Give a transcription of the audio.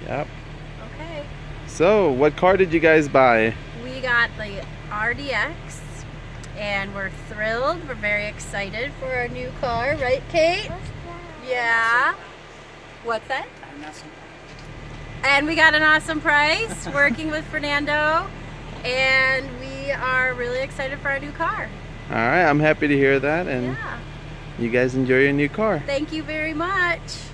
Yep. Okay. So, what car did you guys buy? We got the RDX, and we're thrilled. We're very excited for our new car, right, Kate? Yeah. What's that? And we got an awesome price working with Fernando, and we are really excited for our new car. All right, I'm happy to hear that, and Yeah. you guys enjoy your new car. Thank you very much.